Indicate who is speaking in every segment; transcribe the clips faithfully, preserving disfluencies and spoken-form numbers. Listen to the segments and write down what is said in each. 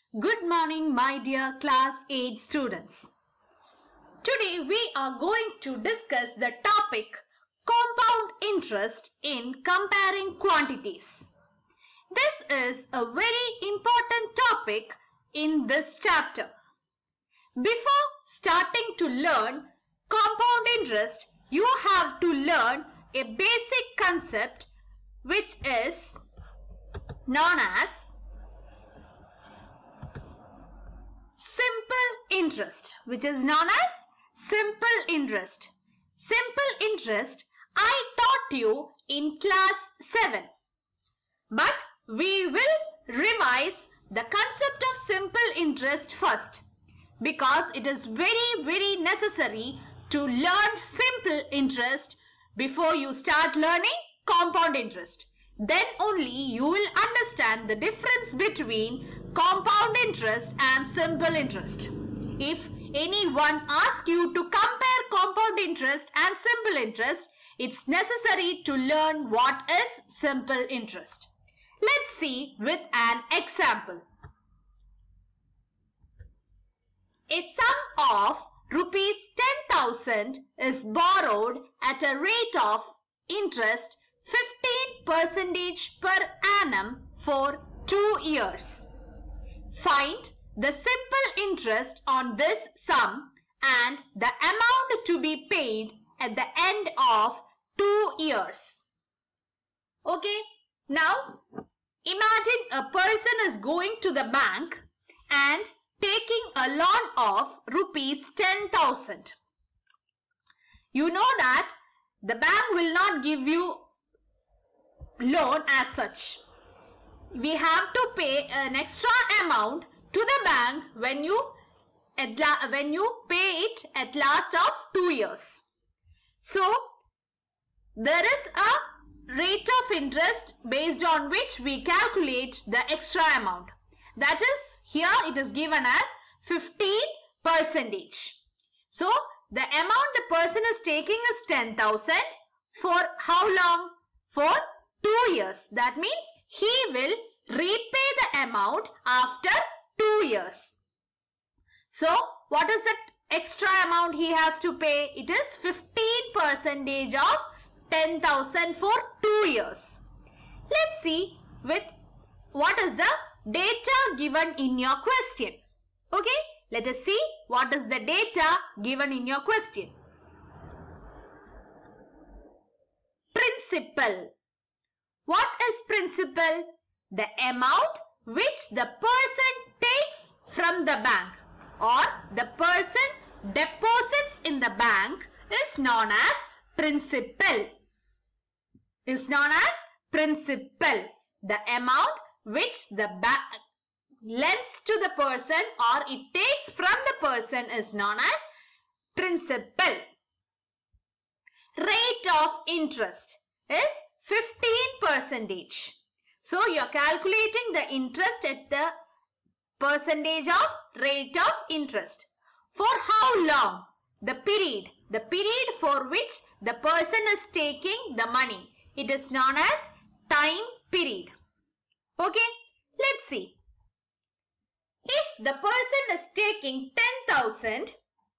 Speaker 1: Good morning, my dear class eight students. Today we are going to discuss the topic compound interest in comparing quantities. This is a very important topic in this chapter. Before starting to learn compound interest, you have to learn a basic concept which is known as simple interest, which is known as simple interest. Simple interest I taught you in class seven. But we will revise the concept of simple interest first, because it is very very necessary to learn simple interest before you start learning compound interest. Then only you will understand the difference between compound interest and simple interest. If anyone asks you to compare compound interest and simple interest, it's necessary to learn what is simple interest. Let's see with an example. A sum of rupees ten thousand is borrowed at a rate of interest fifteen percent per annum for two years. Find the simple interest on this sum and the amount to be paid at the end of two years. Okay, now imagine a person is going to the bank and taking a loan of rupees ten thousand. You know that the bank will not give you loan as such. We have to pay an extra amount to the bank when you at la when you pay it at last of two years. So there is a rate of interest based on which we calculate the extra amount. That is, here it is given as fifteen percent. So the amount the person is taking is ten thousand. For how long? For two years. That means he will repay the amount after two years. So what is the extra amount he has to pay? It is fifteen percent of ten thousand for two years. Let's see with what is the data given in your question. Okay, let us see what is the data given in your question. Principal. What is principal? The amount which the person takes from the bank or the person deposits in the bank is known as principal. Is known as principal. The amount which the bank lends to the person or it takes from the person is known as principal. Rate of interest is fifteen percent. So you are calculating the interest at the percentage of rate of interest. For how long? The period. The period for which the person is taking the money. It is known as time period. Okay, let's see. If the person is taking ten thousand,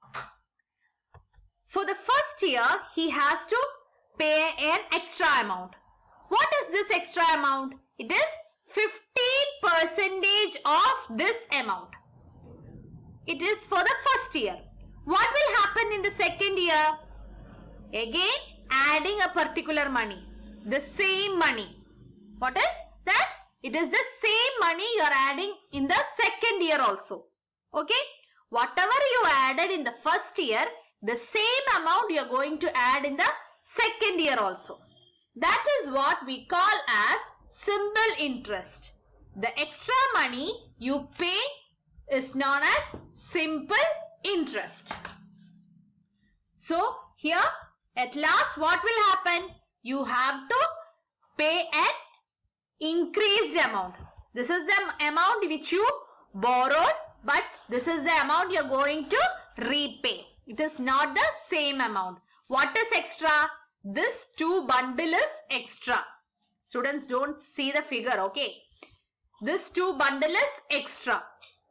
Speaker 1: for the first year he has to pay an extra amount. What is this extra amount? It is fifteen percent of this amount. It is for the first year. What will happen in the second year? Again, adding a particular money. The same money. What is that? It is the same money you are adding in the second year also. Okay? Whatever you added in the first year, the same amount you are going to add in the second year also. That is what we call as simple interest. The extra money you pay is known as simple interest. So here at last what will happen? You have to pay an increased amount. This is the amount which you borrowed, but this is the amount you are going to repay. It is not the same amount. What is extra? This two bundle is extra. Students, don't see the figure, okay? This two bundle is extra.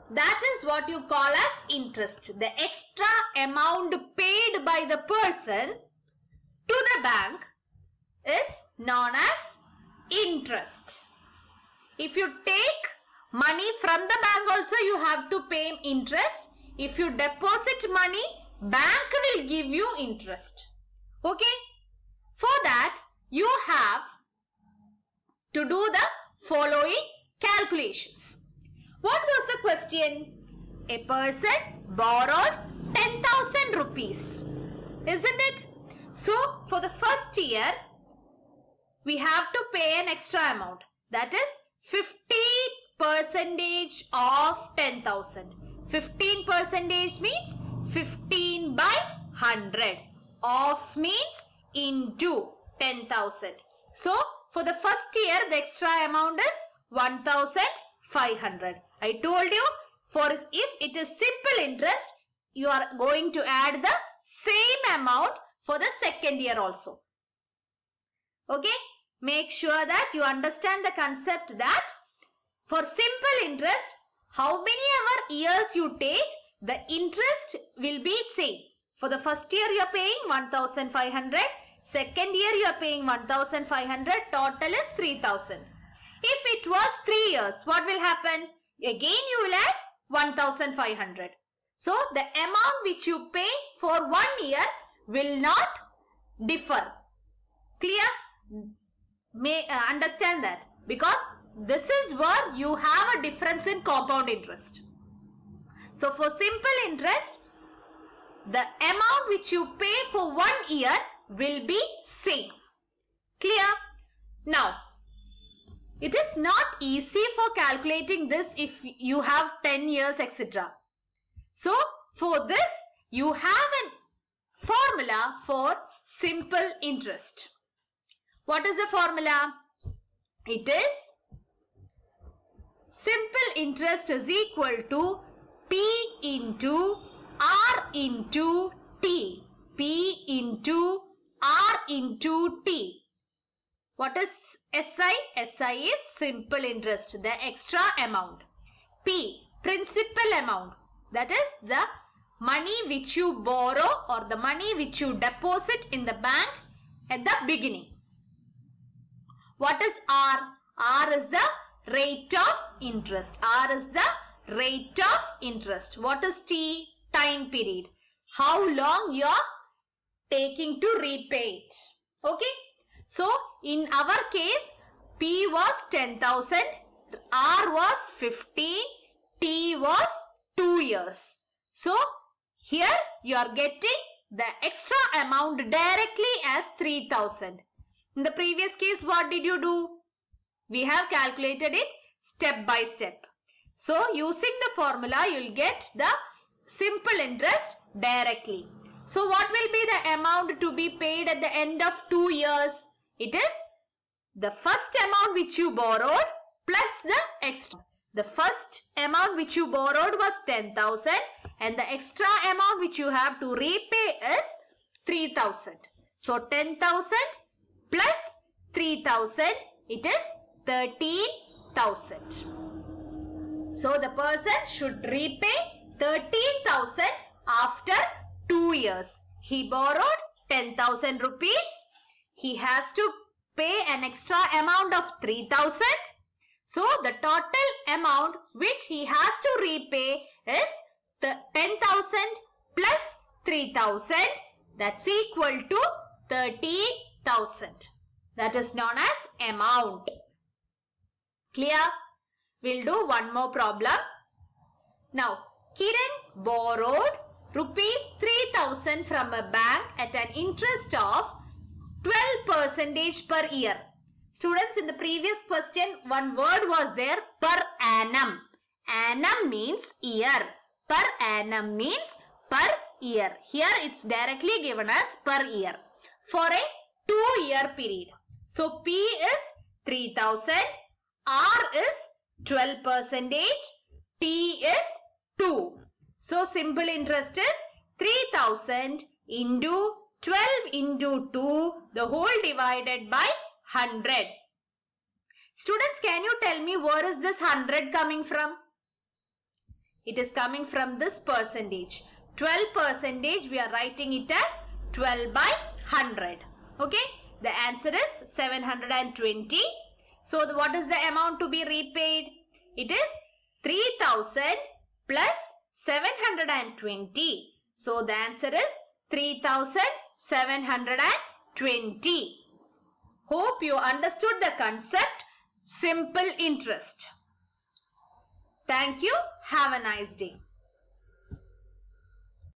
Speaker 1: That is what you call as interest. The extra amount paid by the person to the bank is known as interest. If you take money from the bank also, you have to pay interest. If you deposit money, bank will give you interest. Okay? For that, you have to do the following calculations. What was the question? A person borrowed ten thousand rupees. Isn't it? So, for the first year, we have to pay an extra amount. That is fifteen percentage of ten thousand. fifteen percentage means fifteen by one hundred. Of means into ten thousand. So, for the first year, the extra amount is one thousand five hundred. I told you, for if it is simple interest, you are going to add the same amount for the second year also. Okay? Make sure that you understand the concept that for simple interest, how many ever years you take, the interest will be same. For the first year you are paying one thousand five hundred. Second year you are paying one thousand five hundred. Total is three thousand. If it was three years, what will happen? Again you will add one thousand five hundred. So the amount which you pay for one year will not differ. Clear? May uh, understand that, because this is where you have a difference in compound interest. So for simple interest, the amount which you pay for one year will be same. Clear? Now, it is not easy for calculating this if you have ten years, et cetera. So, for this, you have a formula for simple interest. What is the formula? It is simple interest is equal to P into R into T. P into R into T. What is S I? S I is simple interest, the extra amount. P, principal amount. That is the money which you borrow or the money which you deposit in the bank at the beginning. What is R? R is the rate of interest. R is the rate of interest. What is T? Time period. How long you are taking to repay it. Okay. So, in our case, P was ten thousand, R was fifteen, T was two years. So, here you are getting the extra amount directly as three thousand. In the previous case, what did you do? We have calculated it step by step. So, using the formula, you will get the simple interest directly. So, what will be the amount to be paid at the end of two years? It is the first amount which you borrowed plus the extra. The first amount which you borrowed was ten thousand and the extra amount which you have to repay is three thousand. So, ten thousand plus three thousand, it is thirteen thousand. So, the person should repay thirteen thousand after two years. He borrowed ten thousand rupees. He has to pay an extra amount of three thousand. So, the total amount which he has to repay is the ten thousand plus three thousand. That's equal to thirteen thousand. That is known as amount. Clear? We'll do one more problem. Now, Kiran borrowed rupees three thousand from a bank at an interest of twelve percent per year. Students, in the previous question, one word was there, per annum. Annum means year. Per annum means per year. Here it's directly given as per year for a two year period. So, P is three thousand, R is twelve percent, T is two. So, simple interest is three thousand into twelve into two, the whole divided by one hundred. Students, can you tell me where is this one hundred coming from? It is coming from this percentage. twelve percentage, we are writing it as twelve by one hundred. Okay. The answer is seven hundred twenty. So the, what is the amount to be repaid? It is three thousand plus seven hundred twenty. So the answer is three thousand seven hundred twenty. Hope you understood the concept. Simple interest. Thank you. Have a nice day.